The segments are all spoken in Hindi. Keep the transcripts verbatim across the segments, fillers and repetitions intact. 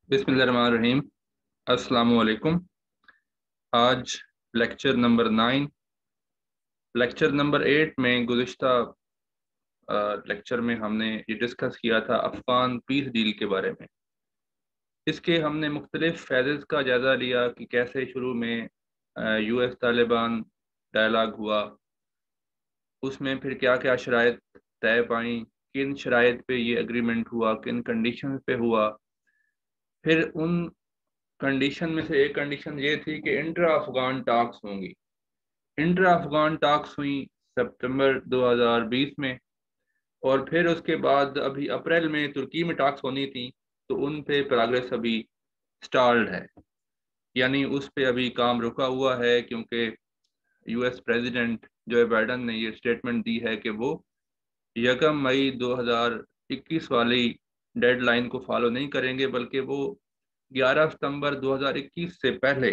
बिस्मिल्लाहिर्रहमानिर्रहीम। अस्सलामु अलैकुम। आज lecture number nine lecture number eight में गुज़िश्ता लेक्चर में हमने ये डिस्कस किया था अफ़गान पीस डील के बारे में। इसके हमने मुख्तलिफ फेजेस का जायज़ा लिया कि कैसे शुरू में यूएस तालिबान डायलॉग हुआ, उसमें फिर क्या क्या शराइत तय पाई, किन शराइत पे ये एग्रीमेंट हुआ, किन कंडीशन पे हुआ। फिर उन कंडीशन में से एक कंडीशन ये थी कि इंट्रा अफगान टॉक्स होंगी। इंट्रा अफगान टॉक्स हुई सितंबर दो हज़ार बीस में, और फिर उसके बाद अभी अप्रैल में तुर्की में टॉक्स होनी थी, तो उन पे प्रोग्रेस अभी स्टॉल्ड है, यानी उस पे अभी काम रुका हुआ है, क्योंकि यूएस प्रेसिडेंट जो बाइडन ने ये स्टेटमेंट दी है कि वो यकम मई दो हज़ार इक्कीस वाली डेडलाइन को फॉलो नहीं करेंगे, बल्कि वो ग्यारह सितंबर दो हज़ार इक्कीस से पहले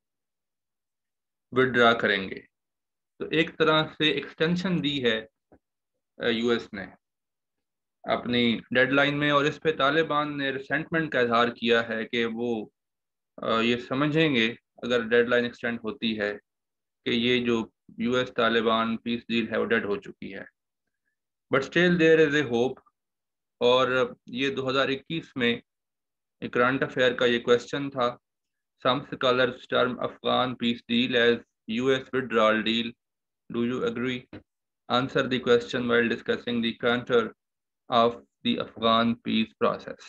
विड्रा करेंगे। तो एक तरह से एक्सटेंशन दी है यूएस ने अपनी डेडलाइन में, और इस पे तालिबान ने रिसेंटमेंट का इजहार किया है कि वो ये समझेंगे अगर डेडलाइन एक्सटेंड होती है कि ये जो यूएस तालिबान पीस डील है वो डेड हो चुकी है। But still there is a hope. और ये दो हज़ार इक्कीस में करंट अफेयर का ये क्वेश्चन था, some scholars term Afghan peace deal as US withdrawal deal, do you agree? Answer the question while discussing the contour of the Afghan peace process.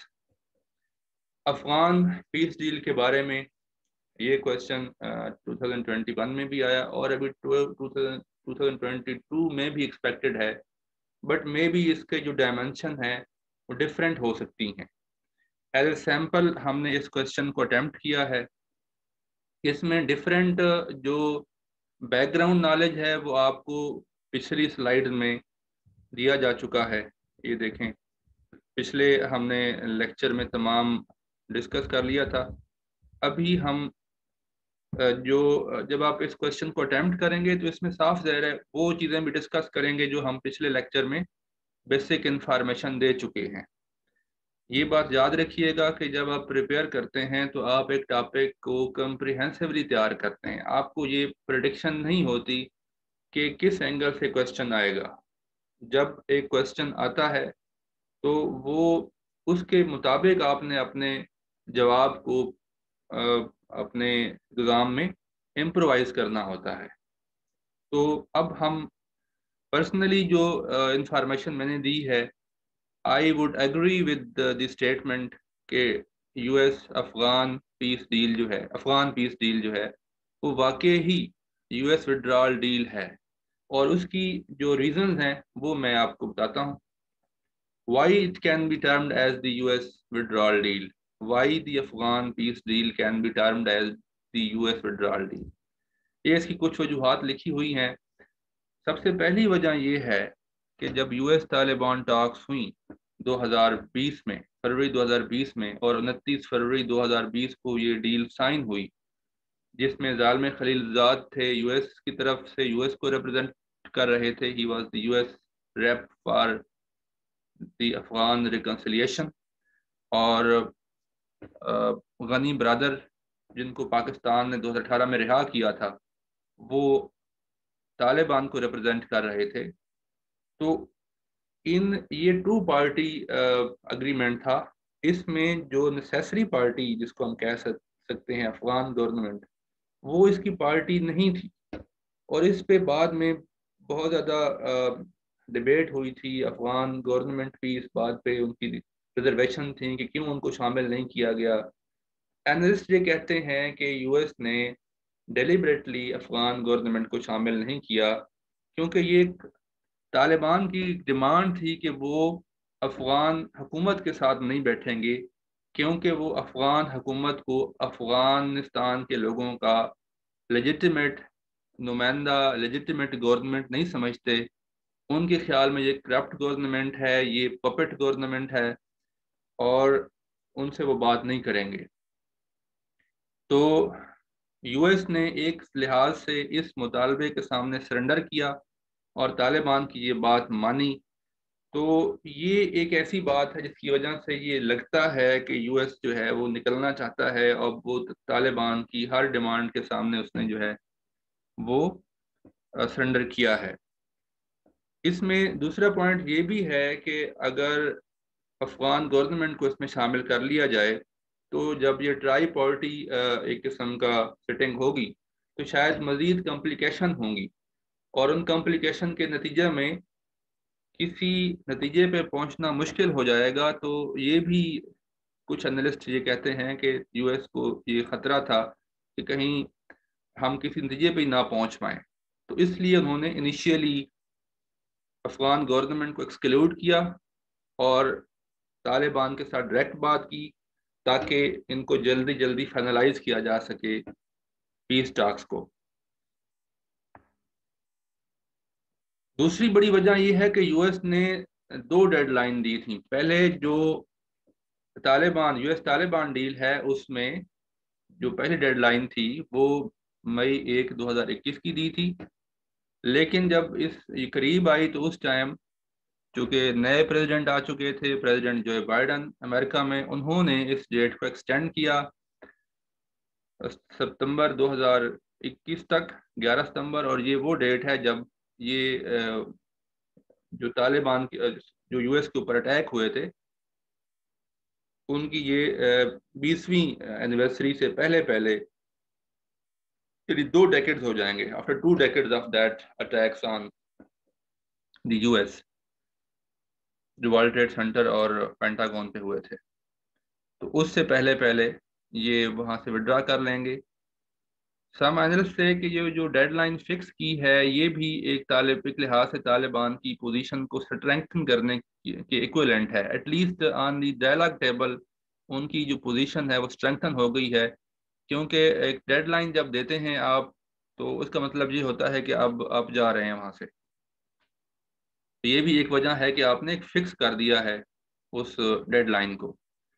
Afghan peace deal के बारे में ये question two thousand twenty one में भी आया और अभी टू थाउजेंड ट्वेंटी टू में भी एक्सपेक्टेड है, बट मे बी इसके जो डायमेंशन है वो डिफरेंट हो सकती हैं। एज ए सैम्पल हमने इस क्वेश्चन को अटेम्प्ट किया है। इसमें डिफरेंट जो बैकग्राउंड नॉलेज है वो आपको पिछली स्लाइड में दिया जा चुका है। ये देखें, पिछले हमने लेक्चर में तमाम डिस्कस कर लिया था। अभी हम जो जब आप इस क्वेश्चन को अटेम्प्ट करेंगे तो इसमें साफ ज़ाहिर है वो चीज़ें भी डिस्कस करेंगे जो हम पिछले लेक्चर में बेसिक इंफॉर्मेशन दे चुके हैं। ये बात याद रखिएगा कि जब आप प्रिपेयर करते हैं तो आप एक टॉपिक को कम्प्रिहेंसिवली तैयार करते हैं। आपको ये प्रेडिक्शन नहीं होती कि किस एंगल से क्वेश्चन आएगा। जब एक क्वेश्चन आता है तो वो उसके मुताबिक आपने अपने जवाब को अपने एग्ज़ाम में इम्प्रोवाइज करना होता है। तो अब हम पर्सनली जो इंफॉर्मेशन मैंने दी है, I would agree with the statement के यूएस अफगान पीस डील जो है अफगान पीस डील जो है वो वाकई ही यूएस विड्रॉल डील है, और उसकी जो रीजंस हैं वो मैं आपको बताता हूँ। Why it can be termed as the U S withdrawal deal? Why the Afghan peace deal can be termed as the U S withdrawal deal? ये इसकी कुछ वजूहात लिखी हुई हैं। सबसे पहली वजह ये है कि जब यूएस तालिबान टॉक्स हुई दो हज़ार बीस में, फरवरी दो हज़ार बीस में, और उनतीस फरवरी दो हज़ार बीस को ये डील साइन हुई, जिसमें ज़ालिम खलीलजाद थे यूएस की तरफ से, यूएस को रिप्रेजेंट कर रहे थे। He was the US rep for the Afghan reconciliation. और गनी ब्रदर जिनको पाकिस्तान ने दो हज़ार अठारह में रिहा किया था, वो तालिबान को रिप्रेजेंट कर रहे थे। तो इन ये टू पार्टी अग्रीमेंट था। इसमें जो नेसेसरी पार्टी जिसको हम कह सकते हैं अफगान गवर्नमेंट, वो इसकी पार्टी नहीं थी, और इस पे बाद में बहुत ज़्यादा डिबेट हुई थी। अफगान गवर्नमेंट भी इस बात पे उनकी रिजर्वेशन थी कि क्यों उनको शामिल नहीं किया गया। एनालिस्ट ये कहते हैं कि यूएस ने डेलिबरेटली अफगान गवर्नमेंट को शामिल नहीं किया, क्योंकि ये तालिबान की डिमांड थी कि वो अफगान हुकूमत के साथ नहीं बैठेंगे, क्योंकि वो अफगान हुकूमत को अफगानिस्तान के लोगों का लेजिटिमेट नुमाइंदा, लेजिटिमेट गवर्नमेंट नहीं समझते। उनके ख्याल में ये करप्ट गवर्नमेंट है, ये पपेट गवर्नमेंट है, और उनसे वो बात नहीं करेंगे। तो यूएस ने एक लिहाज से इस मुतालबे के सामने सरेंडर किया और तालिबान की ये बात मानी। तो ये एक ऐसी बात है जिसकी वजह से ये लगता है कि यूएस जो है वो निकलना चाहता है, और वो तालिबान की हर डिमांड के सामने उसने जो है वो सरेंडर किया है। इसमें दूसरा पॉइंट ये भी है कि अगर अफगान गवर्नमेंट को इसमें शामिल कर लिया जाए, तो जब ये ट्राई पार्टी एक किस्म का सिटिंग होगी, तो शायद मजीद कॉम्प्लिकेशन होंगी, और उन कॉम्प्लिकेशन के नतीजे में किसी नतीजे पे पहुंचना मुश्किल हो जाएगा। तो ये भी कुछ एनालिस्ट ये कहते हैं कि यूएस को ये खतरा था कि कहीं हम किसी नतीजे पे ही ना पहुंच पाए, तो इसलिए उन्होंने इनिशियली अफगान गवर्नमेंट को एक्सक्लूड किया और तालिबान के साथ डायरेक्ट बात की, ताकि इनको जल्दी जल्दी फाइनलाइज किया जा सके पीस टॉक्स को। दूसरी बड़ी वजह यह है कि यूएस ने दो डेडलाइन दी थी। पहले जो तालिबान यूएस तालिबान डील है, उसमें जो पहली डेडलाइन थी वो मई एक दो हज़ार इक्कीस की दी थी, लेकिन जब इस ये करीब आई तो उस टाइम चूंकि नए प्रेसिडेंट आ चुके थे, प्रेसिडेंट जो बाइडन अमेरिका में, उन्होंने इस डेट को एक्सटेंड किया सितंबर दो हज़ार इक्कीस तक, ग्यारह सितंबर। और ये वो डेट है जब ये जो तालिबान की जो यूएस के ऊपर अटैक हुए थे, उनकी ये बीसवीं एनिवर्सरी से पहले पहले, यानी दो डेकेड्स हो जाएंगे after two decades of that attacks on the US, जो वर्ल्ड ट्रेड सेंटर और पेंटागन पे हुए थे। तो उससे पहले पहले ये वहां से विड्रा कर लेंगे। सम एनालिस्ट से कि ये जो डेडलाइन फिक्स की है, ये भी एक तालिब एक लिहाज से तालिबान की पोजीशन को स्ट्रेंथन करने के इक्विवेलेंट है। At least on the dialogue table उनकी जो पोजीशन है वो स्ट्रेंथन हो गई है, क्योंकि एक डेडलाइन जब देते हैं आप, तो उसका मतलब ये होता है कि अब आप जा रहे हैं वहां से। तो ये भी एक वजह है कि आपने एक फिक्स कर दिया है उस डेडलाइन को।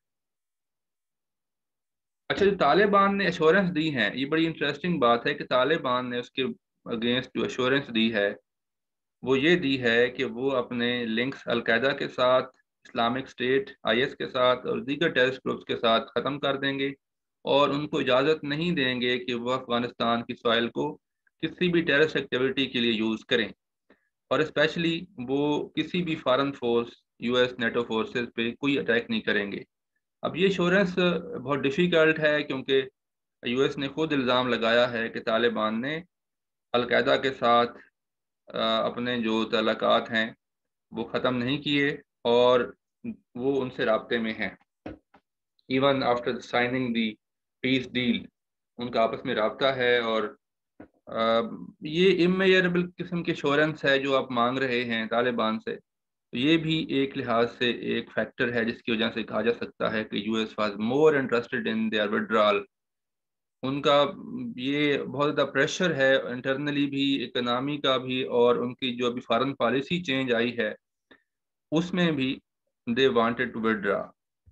अच्छा, जो तालिबान ने एश्योरेंस दी है, ये बड़ी इंटरेस्टिंग बात है कि तालिबान ने उसके अगेंस्ट जो एश्योरेंस दी है, वो ये दी है कि वो अपने लिंक्स अलकायदा के साथ, इस्लामिक स्टेट आईएस के साथ और दीगर टेररिस्ट ग्रुप्स के साथ ख़त्म कर देंगे, और उनको इजाज़त नहीं देंगे कि वह अफगानिस्तान की सॉइल को किसी भी टेररिस्ट एक्टिविटी के लिए यूज़ करें, और स्पेशली वो किसी भी foreign force, US NATO forces पे कोई अटैक नहीं करेंगे। अब ये एश्योरेंस बहुत डिफ़िकल्ट है, क्योंकि यूएस ने खुद इल्ज़ाम लगाया है कि तालिबान ने अलकायदा के साथ अ, अपने जो तल्लुकात हैं वो ख़त्म नहीं किए, और वो उनसे राब्ते में हैं। Even after signing the peace deal उनका आपस में राब्ता है, और अ, ये इमेजरेबल किस्म की एश्योरेंस है जो आप मांग रहे हैं तालिबान से। तो ये भी एक लिहाज से एक फैक्टर है जिसकी वजह से कहा जा सकता है कि US was more interested in their withdrawal. उनका ये बहुत ज़्यादा प्रेशर है इंटरनली भी, इकोनॉमी का भी, और उनकी जो अभी फॉरेन पॉलिसी चेंज आई है उसमें भी दे वांटेड टू विड्रॉ।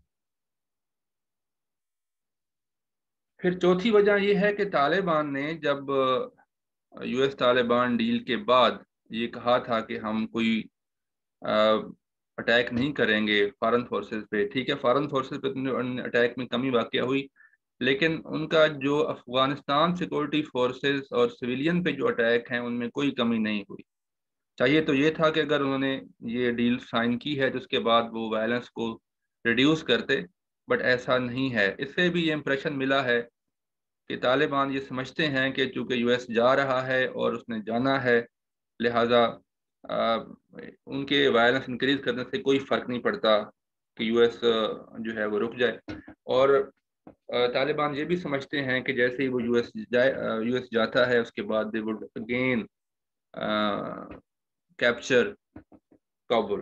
फिर चौथी वजह यह है कि तालिबान ने जब यूएस तालिबान डील के बाद ये कहा था कि हम कोई अटैक नहीं करेंगे फॉरेन फोर्सेस पे, ठीक है, फॉरेन फोर्सेस पे अटैक में कमी वाक़या हुई, लेकिन उनका जो अफगानिस्तान सिक्योरिटी फोर्सेस और सिविलियन पे जो अटैक हैं उनमें कोई कमी नहीं हुई। चाहिए तो ये था कि अगर उन्होंने ये डील साइन की है तो उसके बाद वो वायलेंस को रिड्यूस करते, बट ऐसा नहीं है। इससे भी ये इम्प्रेशन मिला है कि तालिबान ये समझते हैं कि चूंकि यूएस जा रहा है और उसने जाना है, लिहाजा आ, उनके वायलेंस इंक्रीज करने से कोई फ़र्क नहीं पड़ता कि यूएस जो है वो रुक जाए। और तालिबान ये भी समझते हैं कि जैसे ही वो यूएस जाए यूएस जाता है, उसके बाद they would again capture Kabul.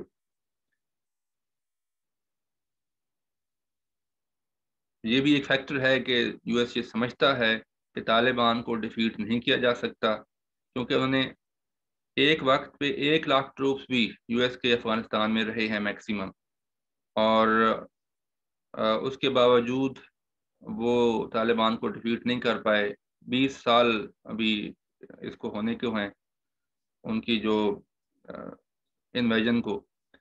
ये भी एक फैक्टर है कि यूएस ये समझता है कि तालिबान को डिफीट नहीं किया जा सकता, क्योंकि उन्होंने एक वक्त पे एक लाख ट्रूप्स भी यूएस के अफगानिस्तान में रहे हैं मैक्सिमम, और उसके बावजूद वो तालिबान को डिफीट नहीं कर पाए। बीस साल अभी इसको होने को हैं, उनकी जो इन्वेजन को।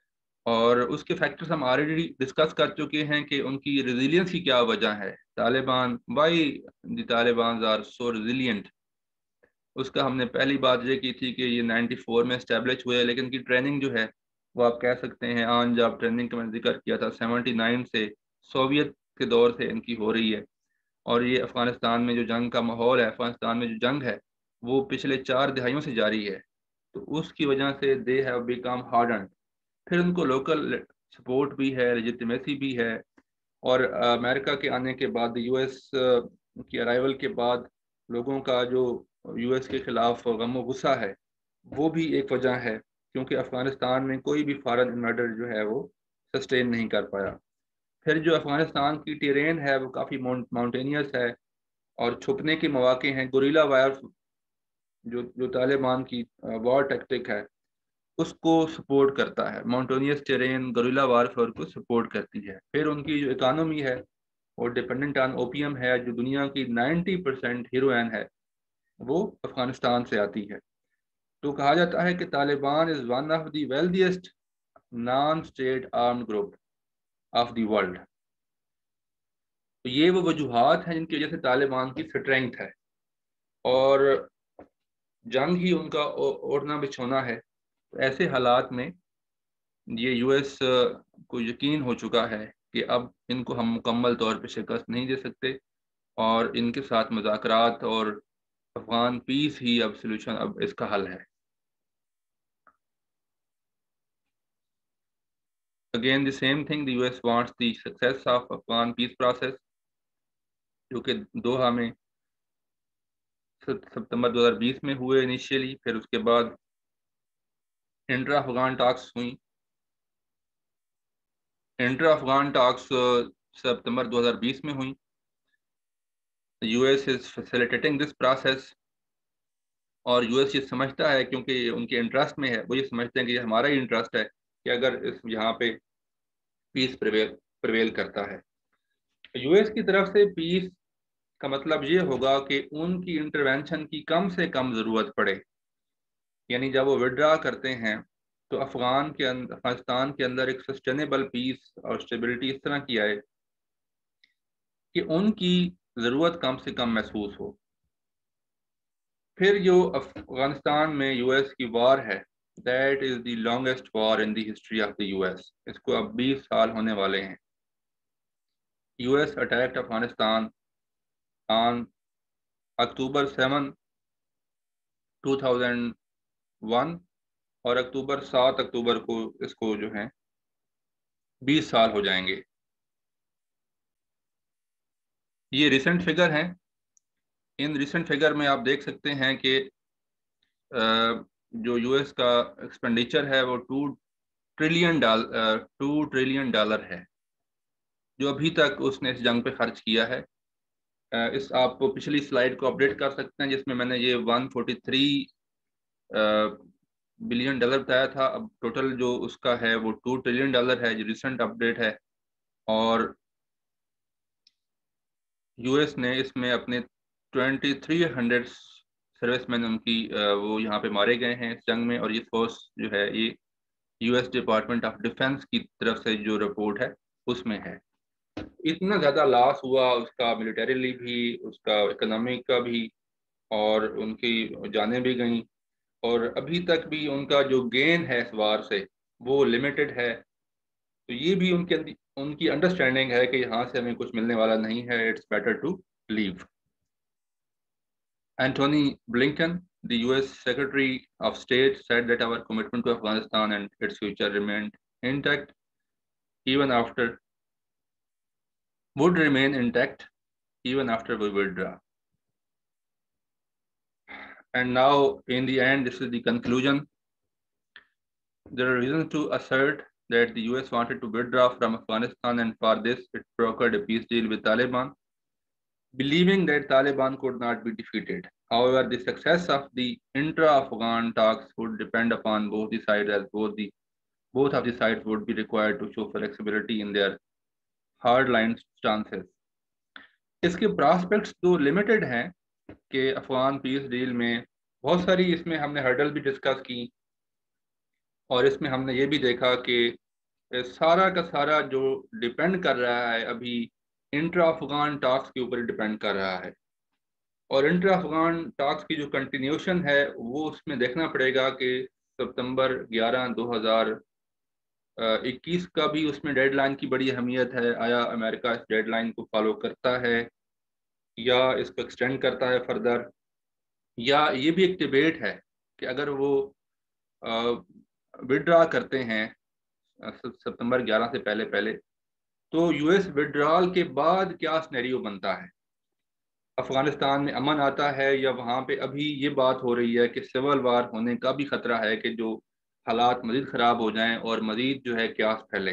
और उसके फैक्टर्स हम ऑलरेडी डिस्कस कर चुके हैं कि उनकी रेजिलियंस की क्या वजह है। Taliban, why the Taliban are so resilient, उसका हमने पहली बात ये की थी कि ये नाइन्टी फोर में इस्टेब्लिश हुए, लेकिन की ट्रेनिंग जो है वो आप कह सकते हैं ऑन जॉब ट्रेनिंग का मैंने जिक्र किया था, सेवेंटी नाइन से सोवियत के दौर से इनकी हो रही है। और ये अफगानिस्तान में जो जंग का माहौल है, अफगानिस्तान में जो जंग है वो पिछले चार दिहाइयों से जारी है, तो उसकी वजह से दे हैव बिकम हार्डन। फिर उनको लोकल सपोर्ट भी है, लेजिटिमेसी भी है, और अमेरिका के आने के बाद, यूएस की अराइवल के बाद लोगों का जो यूएस के खिलाफ गम गुस्सा है वो भी एक वजह है, क्योंकि अफगानिस्तान में कोई भी फॉरेन इन्वेस्टर जो है वो सस्टेन नहीं कर पाया। फिर जो अफगानिस्तान की टेरेन है वो काफ़ी माउंटेनियस है और छुपने के मौके हैं। गुरिल्ला वायर जो जो तालिबान की वॉर टैक्टिक है उसको सपोर्ट करता है, माउंटेनियस टेरेन गुरिल्ला वारफेयर को सपोर्ट करती है। फिर उनकी जो इकानमी है वो डिपेंडेंट ऑन ओपीएम है, जो दुनिया की नाइन्टी परसेंट हीरोइन है वो अफगानिस्तान से आती है। तो कहा जाता है कि Taliban is one of the wealthiest non state armed group of the world. तो ये वो वजूहात हैं जिनकी वजह से तालिबान की स्ट्रेंथ है, और जंग ही उनका ओढ़ना बिछोना है। तो ऐसे हालात में ये यूएस को यकीन हो चुका है कि अब इनको हम मुकम्मल तौर पे शिकस्त नहीं दे सकते, और इनके साथ मुज़ाकरात और अफगान पीस ही अब सोल्यूशन, अब इसका हल है। Again the same thing, the US wants the success of Afghan peace process, जो कि दोहा में सितंबर दो हज़ार बीस में हुए इनिशियली, फिर उसके बाद इंट्रा अफगान टॉक्स हुई। इंट्रा अफगान टॉक्स सितंबर दो हज़ार बीस में हुई। US is facilitating this process, और यूएस ये समझता है, क्योंकि उनके इंटरेस्ट में है, वो ये समझते हैं कि ये हमारा ही इंटरेस्ट है कि अगर इस यहाँ पे पीस प्रिवेल प्रिवेल करता है। यूएस की तरफ से पीस का मतलब ये होगा कि उनकी इंटरवेंशन की कम से कम ज़रूरत पड़े, यानी जब वो विड्रा करते हैं तो अफगान के अंदर, अफगानिस्तान के अंदर एक सस्टेनेबल पीस और स्टेबिलिटी इस तरह की आए कि उनकी ज़रूरत कम से कम महसूस हो। फिर जो अफगानिस्तान में यूएस की वार है, that is the longest war in the history of the US. इसको अब बीस साल होने वाले हैं। US attacked Afghanistan on October seven two thousand one, और अक्टूबर सात अक्टूबर को इसको जो है बीस साल हो जाएंगे। ये रिसेंट फिगर हैं। इन रिसेंट फिगर में आप देख सकते हैं कि जो यूएस का एक्सपेंडिचर है वो two trillion dollar two trillion dollar है, जो अभी तक उसने इस जंग पे खर्च किया है। इस आप पिछली स्लाइड को अपडेट कर सकते हैं, जिसमें मैंने ये one forty three billion dollar बताया था। अब टोटल जो उसका है वो टू ट्रिलियन डॉलर है, जो रिसेंट अपडेट है। और यूएस ने इसमें अपने ट्वेंटी थ्री हंड्रेड सर्विसमैन उनकी वो यहाँ पे मारे गए हैं इस जंग में, और ये फोर्स जो है ये यूएस डिपार्टमेंट ऑफ डिफेंस की तरफ से जो रिपोर्ट है उसमें है। इतना ज़्यादा लॉस हुआ उसका, मिलिटरीली भी, उसका इकोनॉमिक का भी, और उनकी जानें भी गई, और अभी तक भी उनका जो गेन है इस वार से वो लिमिटेड है। तो ये भी उनके उनकी अंडरस्टैंडिंग है कि यहाँ से हमें कुछ मिलने वाला नहीं है, it's better to leave. Antony Blinken, the U S Secretary of State, said that our commitment to Afghanistan and its future remained intact even after would remain intact even after we withdraw. And now, in the end, this is the conclusion. There are reasons to assert that the U S wanted to withdraw from Afghanistan, and for this, it brokered a peace deal with Taliban, believing that Taliban could not be defeated. However, the success of the intra-Afghan talks would depend upon both the sides, as both the both of the sides would be required to show flexibility in their hardline stances. इसके प्रॉस्पेक्ट्स तो लिमिटेड हैं कि अफगान पीस डील में बहुत सारी, इसमें हमने हर्डल भी डिस्कस की, और इसमें हमने ये भी देखा कि सारा का सारा जो डिपेंड कर रहा है अभी इंट्रा अफगान टॉक्स के ऊपर डिपेंड कर रहा है। और इंट्रा अफगान टॉक्स की जो कंटिन्यूशन है वो उसमें देखना पड़ेगा कि सितंबर ग्यारह दो हज़ार इक्कीस का भी उसमें डेडलाइन की बड़ी अहमियत है। आया अमेरिका इस डेडलाइन को फॉलो करता है या इसको एक्सटेंड करता है फर्दर, या ये भी एक डिबेट है कि अगर वो विड्रा करते हैं सितंबर ग्यारह से पहले पहले तो यूएस विड्रॉल के बाद क्या सिनेरियो बनता है, अफगानिस्तान में अमन आता है या वहाँ पे अभी ये बात हो रही है कि सिविल वार होने का भी खतरा है कि जो हालात मजीद ख़राब हो जाएं और मजीद जो है क्यास फैले।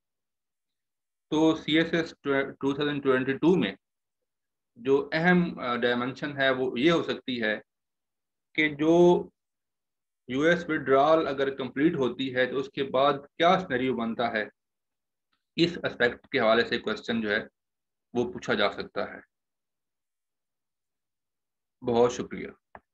तो C S S two thousand twenty two में जो अहम डायमेंशन है वो ये हो सकती है कि जो यूएस विड्रॉल अगर कंप्लीट होती है तो उसके बाद क्या सिनेरियो बनता है। इस एस्पेक्ट के हवाले से क्वेश्चन जो है वो पूछा जा सकता है। बहुत शुक्रिया।